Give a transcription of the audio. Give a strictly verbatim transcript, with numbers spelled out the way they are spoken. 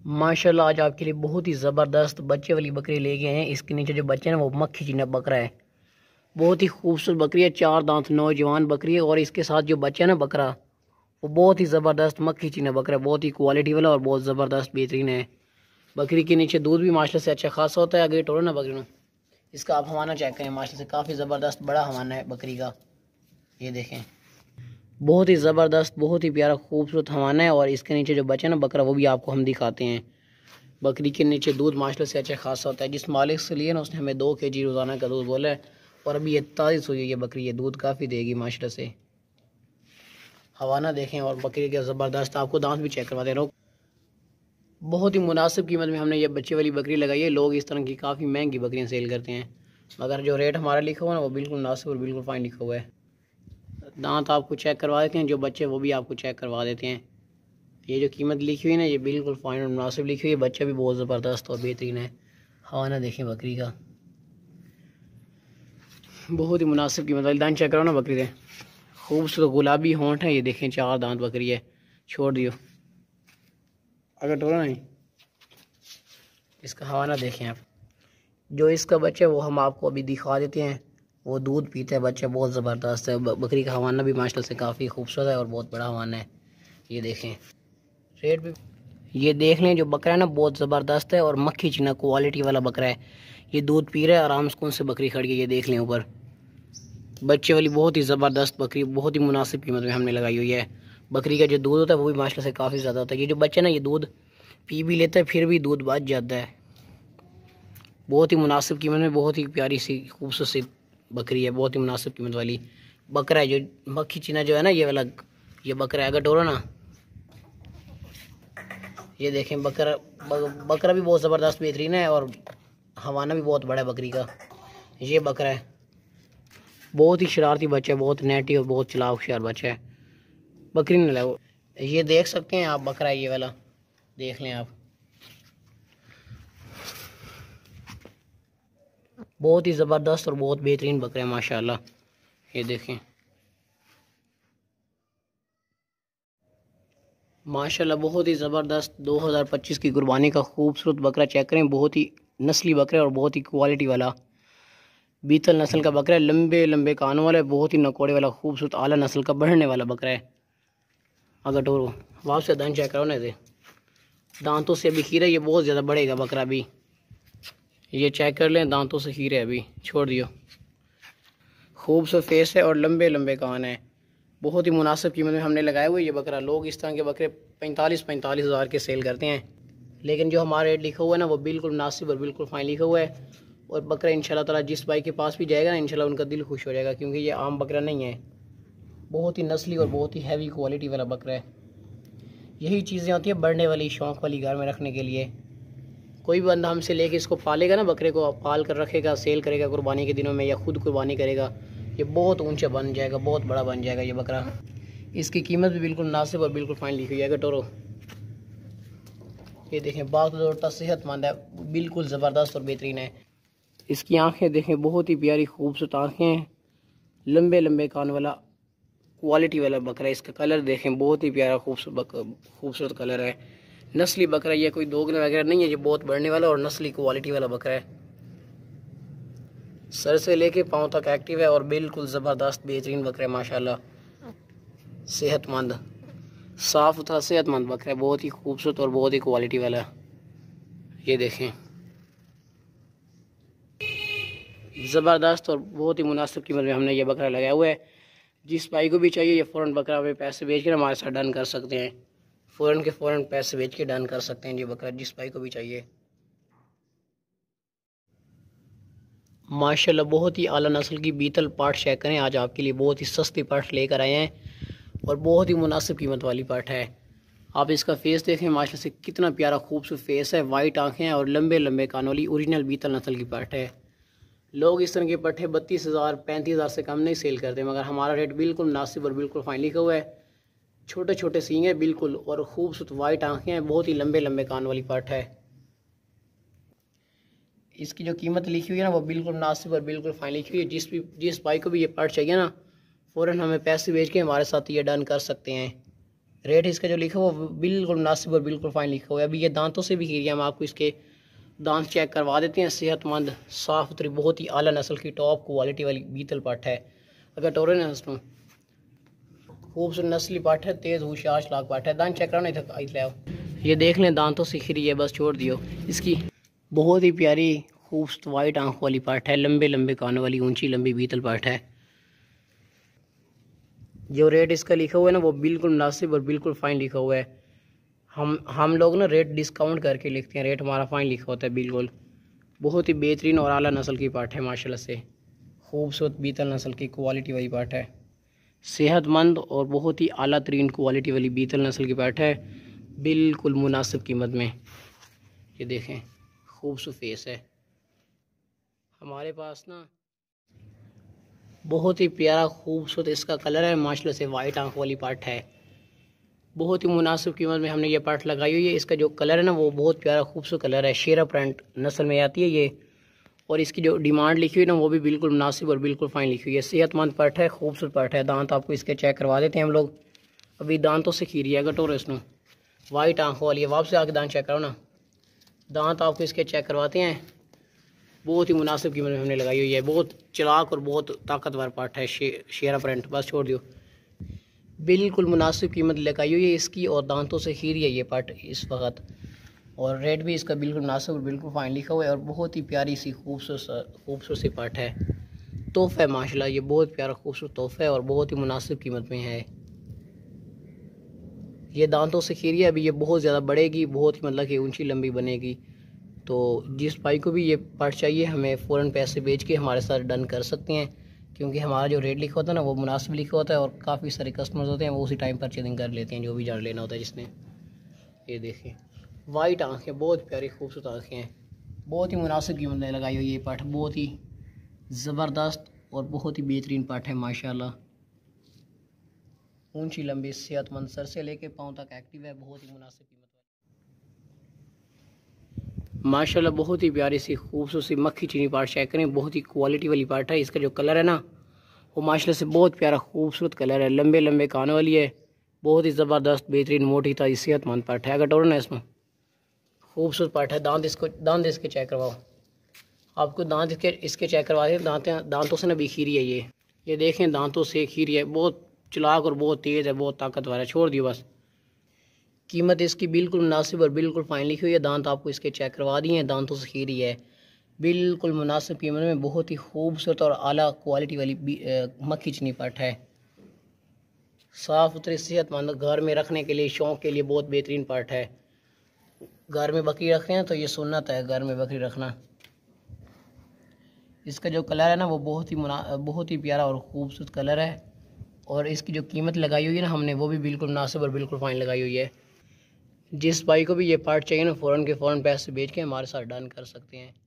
ماشاءاللہ آج آپ کے لیے بہت ہی زبردست بچے والی بکری لے گئے ہیں۔ اس کے نیچے جو بچے ہیں وہ مکھی چینا بکرا ہے، بہت ہی خوبصورت بکری ہے، چار دانت نوجوان بکری ہے، اور اس کے ساتھ جو بچہ ہے نا بکرا وہ بہت ہی زبردست مکھی چینا بکرا ہے، بہت ہی کوالٹی والا اور بہت زبردست بہترین ہے۔ بکری کے نیچے دودھ بھی ماشاءاللہ سے اچھا خاصا ہوتا ہے۔ اگر ٹورو نا بکری نو اس کا آپ ہوانہ چیک کریں، ماشاءاللہ سے کافی زبردست بڑا ہوانہ ہے بکری کا، یہ دیکھیں بہت ہی زبردست بہت ہی پیارا خوبصورت ہوانہ ہے۔ اور اس کے نیچے جو بچہ ہے نا بکرا وہ بھی آپ کو ہم دکھاتے ہیں۔ بکری کے نیچے دودھ ماشاءاللہ سے اچھا خاصا ہوتا ہے، جس مالک سے لیے نا اس نے ہمیں دو کے جی روزانہ کا دودھ بولا ہے، اور ابھی یہ تازی سوئی ہے یہ بکری، یہ دودھ کافی دے گی ماشاءاللہ سے۔ ہوانہ دیکھیں اور بکری کے زبردست، آپ کو دانت بھی چیک کرواتے رہو۔ بہت ہی مناسب قیمت میں ہم نے یہ بچے والی بکری لگائی ہے۔ لوگ اس طرح کی کافی مہنگی بکریاں سیل کرتے ہیں، مگر جو ریٹ ہمارا لکھا ہوا ہے نا وہ بالکل مناسب اور بالکل فائن لکھا ہوا ہے۔ دانت آپ کو چیک کروا دیتے ہیں، جو بچے وہ بھی آپ کو چیک کروا دیتے ہیں۔ یہ جو قیمت لکھی ہوئی ہے نا یہ بالکل فائن اور مناسب لکھی ہوئی ہے، بچہ بھی بہت زبردست اور بہترین ہے۔ ہوانہ دیکھیں بکری کا بہت ہی مناسب قیمت والی، دانت چیک کرو نا بکری دے، خوبصورت گلابی ہونٹ ہے، یہ دیکھیں چار دانت بکری ہے، چھوڑ دیو اگر ٹورا نہیں۔ اس کا ہوانہ دیکھیں آپ، جو اس کا بچہ ہے وہ ہم آپ کو ابھی دکھا دیتے ہیں، وہ دودھ پیتا ہے، بچہ بہت زبردست ہے۔ بکری کا ہوانہ بھی ماشاءاللہ سے کافی خوبصورت ہے اور بہت بڑا ہوانہ ہے، یہ دیکھیں ریٹ بھی یہ دیکھ لیں۔ جو بکرا ہے نا بہت زبردست ہے اور مکھی چینا کوالٹی والا بکرا ہے، یہ دودھ پی رہا ہے آرام سکون سے، بکری کھڑی ہے، یہ دیکھ لیں اوپر بچے والی بہت ہی زبردست بکری، بہت ہی مناسب قیمت میں ہم نے لگائی ہوئی ہے۔ بکری کا جو دودھ ہوتا ہے وہ بھی ماشاءاللہ سے کافی زیادہ ہوتا ہے۔ یہ جو بچہ نا یہ دودھ پی بھی لیتا ہے پھر بھی دودھ بچ جاتا ہے، بہت ہی مناسب قیمت میں، بہت ہی پیاری سی خوبصورت سی بکری ہے، بہت ہی مناسب قیمت والی بکرا ہے۔ جو مکھی چینا جو ہے نا یہ والا یہ بکرا ہے، اگر ٹورو نا یہ دیکھیں بکرا بکرا بھی بہت زبردست بہترین ہے، اور ہوانہ بھی بہت بڑا ہے بکری کا۔ یہ بکرا ہے بہت ہی شرارتی بچہ ہے، بہت نیٹی اور بہت چلاک ہوشیار بچہ ہے، بکری نہ لاؤ۔ یہ دیکھ سکتے ہیں آپ بکرا ہے یہ والا، دیکھ لیں آپ بہت ہی زبردست اور بہت بہترین بکرا ہے ماشاءاللہ، یہ دیکھیں ماشاءاللہ بہت ہی زبردست دو ہزار پچیس کی قربانی کا خوبصورت بکرا چیک کریں، بہت ہی نسلی بکرا ہے اور بہت ہی کوالٹی والا بیتل نسل کا بکرا ہے، لمبے لمبے کانوں والا ہے، بہت ہی نکوڑے والا خوبصورت اعلیٰ نسل کا بڑھنے والا بکرا ہے۔ اگر ٹورو واپس سے دانت چیک کرو نا، دے دانتوں سے ابھی کھیرا، یہ بہت زیادہ بڑھے گا بکرا بھی، یہ چیک کر لیں دانتوں سے کھیرے ابھی، چھوڑ دیو خوبصورت فیس ہے اور لمبے لمبے کان ہیں، بہت ہی مناسب قیمت میں ہم نے لگائے ہوئے یہ بکرا۔ لوگ اس طرح کے بکرے پینتالیس پینتالیس ہزار کے سیل کرتے ہیں، لیکن جو ہمارا ریٹ لکھا ہوا ہے نا وہ بالکل مناسب اور بالکل فائن لکھا ہوا ہے۔ اور بکرا انشاءاللہ تعالیٰ جس بھائی کے پاس بھی جائے گا نا انشاءاللہ ان کا دل خوش ہو جائے گا، کیونکہ یہ عام بکرا نہیں ہے، بہت ہی نسلی اور بہت ہی ہیوی کوالٹی والا بکرا ہے۔ یہی چیزیں ہوتی ہیں بڑھنے والی، شوق والی گھر میں رکھنے کے لیے۔ کوئی بھی بندہ ہم سے لے کے اس کو پالے گا نا، بکرے کو پال کر رکھے گا، سیل کرے گا قربانی کے دنوں میں یا خود قربانی کرے گا، یہ بہت اونچا بن جائے گا، بہت بڑا بن جائے گا یہ بکرا۔ اس کی قیمت بھی بالکل مناسب اور بالکل فائن لکھی ہوئی ہے۔ اگر ٹورو یہ دیکھیں باغ دوڑتا صحت مند ہے، بالکل زبردست اور بہترین ہے۔ اس کی آنکھیں دیکھیں بہت ہی پیاری خوبصورت آنکھیں ہیں، لمبے لمبے کان والا کوالٹی والا بکرا ہے۔ اس کا کلر دیکھیں بہت ہی پیارا خوبصورت خوبصورت کلر ہے، نسلی بکرا، یہ کوئی دوگلا وغیرہ نہیں ہے، یہ بہت بڑھنے والا اور نسلی کوالٹی والا بکرا ہے۔ سر سے لے کے پاؤں تک ایکٹیو ہے اور بالکل زبردست بہترین بکرا ہے ماشاءاللہ، صحت مند صاف ستھرا صحت مند بکرا ہے، بہت ہی خوبصورت اور بہت ہی کوالٹی والا، یہ دیکھیں زبردست اور بہت ہی مناسب قیمت میں ہم نے یہ بکرا لگایا ہوا ہے۔ جس بھائی کو بھی چاہیے یہ فوراً بکرا ہمیں پیسے بیچ کر ہمارے ساتھ ڈن کر سکتے ہیں، فوراً کے فوراً پیسے بیچ کے ڈن کر سکتے ہیں یہ بکرا، جس بھائی کو بھی چاہیے۔ ماشاءاللہ بہت ہی اعلیٰ نسل کی بیتل پاٹ چیک کریں، آج آپ کے لیے بہت ہی سستی پاٹ لے کر آئے ہیں اور بہت ہی مناسب قیمت والی پاٹ ہے۔ آپ اس کا فیس دیکھیں ماشاءاللہ سے کتنا پیارا خوبصورت فیس ہے، وائٹ آنکھیں ہیں اور لمبے لمبے کانوں والی اوریجنل بیتل نسل کی پاٹ ہے۔ لوگ اس طرح کے پٹھے بتیس ہزار پینتیس ہزار سے کم نہیں سیل کرتے، مگر ہمارا ریٹ بالکل مناسب اور بالکل فائن لکھا ہوا ہے۔ چھوٹے چھوٹے سینگ ہیں بالکل اور خوبصورت وائٹ آنکھیں ہیں، بہت ہی لمبے لمبے کان والی پاٹ ہے۔ اس کی جو قیمت لکھی ہوئی ہے نا وہ بالکل مناسب اور بالکل فائن لکھی ہوئی ہے، جس بھی جس بھائی کو بھی یہ پاٹ چاہیے نا فوراً ہمیں پیسے بھیج کے ہمارے ساتھ یہ ڈن کر سکتے ہیں۔ ریٹ اس کا جو لکھا ہوا وہ بالکل مناسب اور بالکل فائن لکھا ہوا ہے۔ ابھی یہ دانتوں سے بھی کھیری ہے، ہم آپ کو اس کے دانت چیک کروا دیتے ہیں۔ صحت مند صاف ستھری بہت ہی اعلیٰ نسل کی ٹاپ کوالٹی والی بیتل پٹ ہے۔ اگر ٹورے نسل خوبصورت نسلی پٹ ہے، تیز ہوشیار لاکھ پٹ ہے۔ دانت چیک کرانا تھا آئی لے یہ دیکھ لیں، دانتوں سے کھیری ہے، بس چھوڑ دیو۔ اس کی بہت ہی پیاری خوبصورت وائٹ آنکھ والی پٹ ہے، لمبے لمبے کانوں والی اونچی لمبی بیتل پٹ ہے۔ جو ریٹ اس کا لکھا ہوا ہے نا وہ بالکل مناسب اور بالکل فائن لکھا ہوا ہے۔ ہم ہم لوگ نا ریٹ ڈسکاؤنٹ کر کے لکھتے ہیں، ریٹ ہمارا فائن لکھا ہوتا ہے بالکل۔ بہت ہی بہترین اور اعلیٰ نسل کی پٹ ہے، ماشاءاللہ سے خوبصورت بیتل نسل کی کوالٹی والی پٹ ہے، صحت مند اور بہت ہی اعلیٰ ترین کوالٹی والی بیتل نسل کی پٹ ہے، بالکل مناسب قیمت میں۔ یہ دیکھیں خوبصورت فیس ہے ہمارے پاس نا، بہت ہی پیارا خوبصورت اس کا کلر ہے، ماشاءاللہ سے وائٹ آنکھ والی پٹ ہے، بہت ہی مناسب قیمت میں ہم نے یہ پٹ لگائی ہوئی ہے۔ اس کا جو کلر ہے نا وہ بہت پیارا خوبصورت کلر ہے، شیرا پرنٹ نسل میں آتی ہے یہ، اور اس کی جو ڈیمانڈ لکھی ہوئی نا وہ بھی بالکل مناسب اور بالکل فائن لکھی ہوئی ہے۔ صحت مند پٹ ہے، خوبصورت پٹ ہے۔ دانت آپ کو اس کے چیک کروا دیتے ہیں ہم لوگ۔ ابھی دانتوں سے کھیری ہے گٹور اس نو وائٹ آنکھ والی ہے، واپس آ کے دانت چیک کرو نا۔ دانت آپ کو اس کے چیک کرواتے ہیں، بہت ہی مناسب قیمت میں ہم نے لگائی ہوئی ہے، بہت چلاک اور بہت طاقتور پٹ ہے، شیرا پرنٹ، بس چھوڑ دیو۔ بالکل مناسب قیمت لگائی ہوئی ہے اس کی، اور دانتوں سے کھیری ہے یہ پٹ اس وقت، اور ریٹ بھی اس کا بالکل مناسب اور بالکل فائن لکھا ہوا ہے، اور بہت ہی پیاری سی خوبصورت خوبصورت سی پٹ ہے، تحفہ ہے ماشاءاللہ، یہ بہت پیارا خوبصورت تحفہ ہے اور بہت ہی مناسب قیمت میں ہے۔ یہ دانتوں سے کھیری ہے، ابھی یہ بہت زیادہ بڑھے گی، بہت ہی مطلب کہ اونچی لمبی بنے گی، تو جس بھائی کو بھی یہ پٹ چاہیے ہمیں فوراً پیسے بیچ کے ہمارے ساتھ ڈن کر سکتے ہیں، کیونکہ ہمارا جو ریٹ لکھا ہوتا ہے نا وہ مناسب لکھا ہوتا ہے، اور کافی سارے کسٹمرز ہوتے ہیں وہ اسی ٹائم پرچیزنگ کر لیتے ہیں جو بھی جان لینا ہوتا ہے جس نے۔ یہ دیکھیں وائٹ آنکھیں، بہت پیاری خوبصورت آنکھیں ہیں، بہت ہی مناسب قیمت میں لگائی ہوئی یہ پٹ، بہت ہی زبردست اور بہت ہی بہترین پٹ ہے ماشاءاللہ۔ اونچی لمبی صحت مند، سر سے لے کے پاؤں تک ایکٹیو ہے، بہت ہی مناسب قیمت ہے ماشاءاللہ، بہت ہی پیاری سی خوبصورت سی مکھی چینی پاٹ چیک کریں، بہت ہی کوالٹی والی پاٹ ہے۔ اس کا جو کلر ہے نا وہ ماشاءاللہ سے بہت پیارا خوبصورت کلر ہے، لمبے لمبے کانوں والی ہے، بہت ہی زبردست بہترین موٹی تازی صحت مند پاٹ ہے۔ اگر ٹورن ہے اس میں خوبصورت پاٹ ہے، دانت اس کو دانت اس کے چیک کرواؤ، آپ کو دانت اس کے اس کے چیک کروا دیں، دانت دانتوں سے نہ بھی کھیری ہے یہ یہ دیکھیں دانتوں سے کھیری ہے، بہت چلاک اور بہت تیز ہے، بہت طاقتور ہے، چھوڑ دیو بس۔ قیمت اس کی بالکل مناسب اور بالکل فائن لکھی ہوئی ہے، دانت آپ کو اس کے چیک کروا دیے ہیں، دانتوں سے کھیری ہے، بالکل مناسب قیمت میں، بہت ہی خوبصورت اور اعلیٰ کوالٹی والی مکھی چینی پٹ ہے، صاف ستھری صحت مند، گھر میں رکھنے کے لیے شوق کے لیے بہت بہترین پٹ ہے۔ گھر میں بکری رکھ رہے ہیں تو یہ سنت ہے گھر میں بکری رکھنا۔ اس کا جو کلر ہے نا وہ بہت ہی منا بہت ہی پیارا اور خوبصورت کلر ہے، اور اس کی جو قیمت لگائی ہوئی ہے نا ہم نے وہ بھی بالکل مناسب اور بالکل فائن لگائی ہوئی ہے۔ جس بھائی کو بھی یہ پارٹ چاہیے نا فوراً کے فوراً پیسے بیچ کے ہمارے ساتھ ڈن کر سکتے ہیں۔